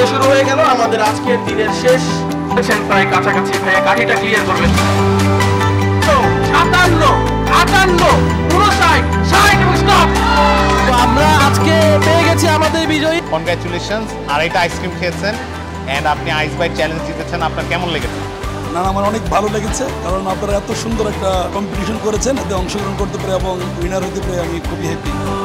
দিয়ে শুরু হয়ে গেল আমাদের আজকের দিনের শেষ সেশন, প্রায় কাছাকাছি। ভাইয়া গাড়িটা ক্লিয়ার করবেন। 57, 58, 59, 60 এবং স্টপ। তো আমরা আজকে পেয়ে গেছি আমাদের বিজয়ী। কনগ্রাচুলেশনস। আর এটা আইসক্রিম খেয়েছেন এন্ড আপনি আইস বাইট চ্যালেঞ্জ জিতেছেন, আপনার কেমন লেগেছে? না, আমার অনেক ভালো লেগেছে, কারণ আপনারা এত সুন্দর একটা কম্পিটিশন করেছেন, এতে অংশগ্রহণ করতে পেরে এবং উইনার হতে পেরে আমি খুবই হ্যাপি।